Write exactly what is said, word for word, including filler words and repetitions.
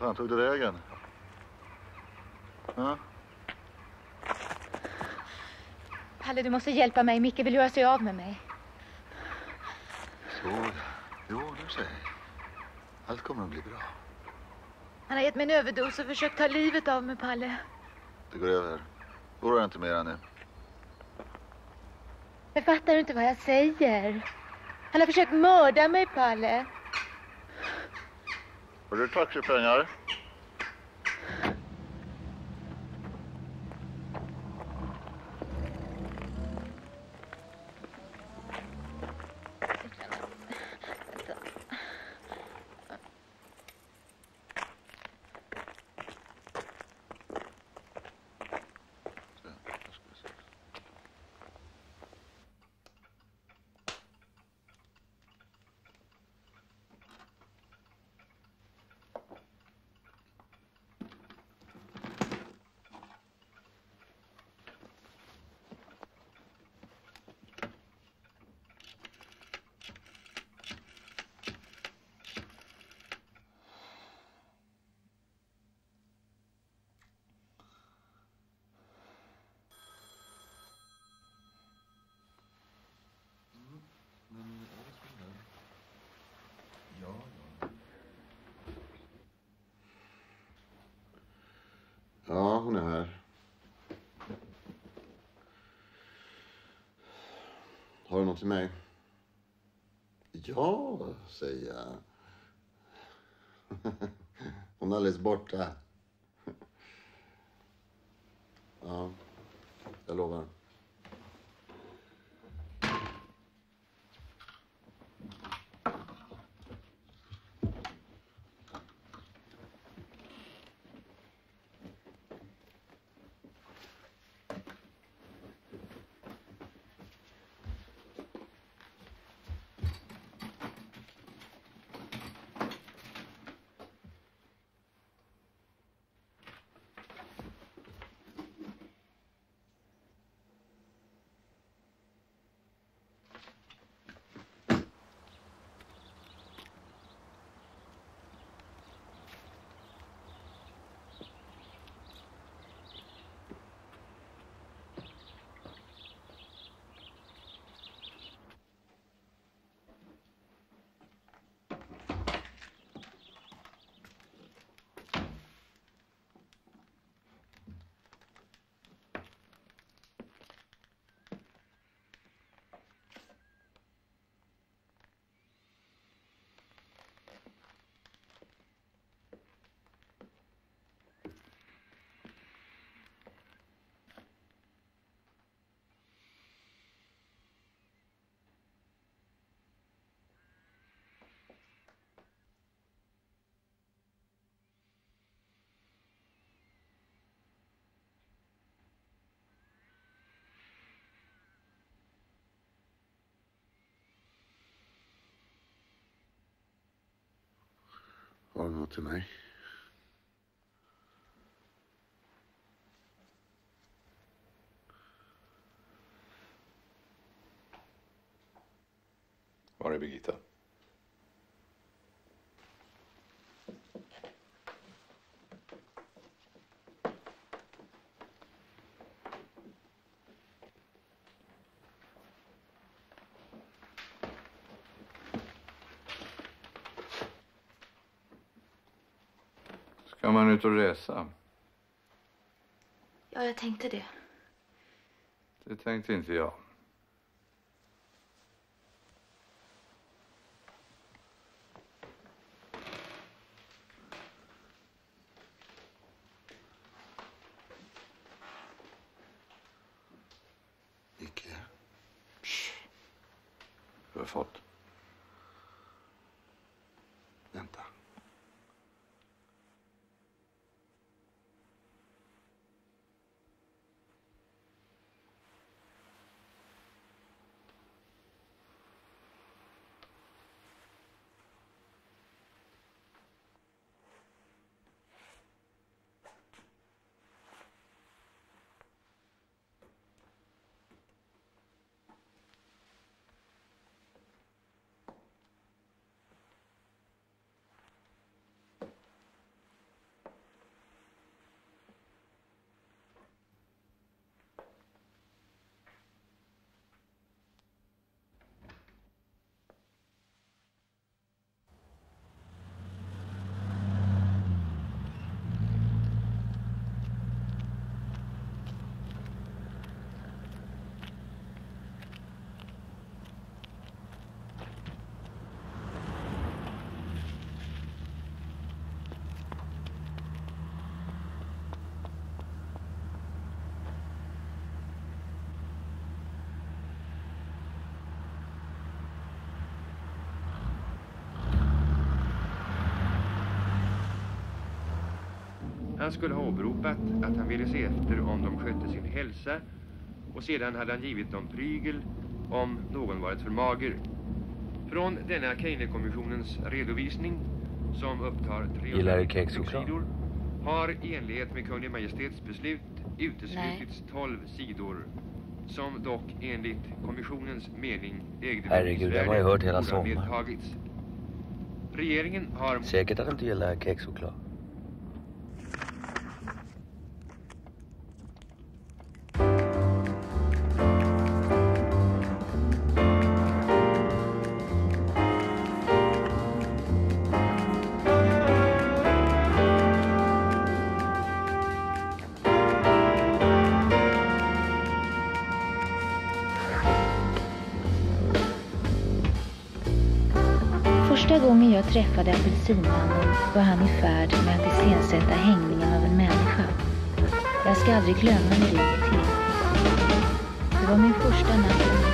fan tog det vägen? Ja? Palle, du måste hjälpa mig. Micke vill göra sig av med mig. Så, jo, nu säger jag. Allt kommer att bli bra. Han har gett mig en överdos och försökt ta livet av mig, Palle. Det går över. Oroa inte mer nu. Men fattar du inte vad jag säger? Han har försökt mörda mig, Palle. Har du taxipengar? Ja, hon är här. Har du något till mig? Ja, säger jag. Hon är alldeles borta. Ja, jag lovar. Har du något till mig? Var är Birgitta? Ska man ut och resa? Ja, jag tänkte det. Det tänkte inte jag. Icke. Du har fått. Vänta. Han skulle ha åberopat att han ville se efter om de skötte sin hälsa, och sedan hade han givit dem prygel om någon varit för mager. Från denna Kejnekommissionens redovisning, som upptar trehundranittio sidor, har i enlighet med Kunglig Majestäts beslut uteslutits tolv sidor, som dock enligt kommissionens mening ägde Herregud, det har jag hört hela sommaren. nedtagits. Regeringen har... Säkert att de inte gillar kexchoklad. Första gången jag träffade apelsinmannen var han i färd med att iscensätta hängningen av en människa. Jag ska aldrig glömma hur det gick till. Det var min första natt.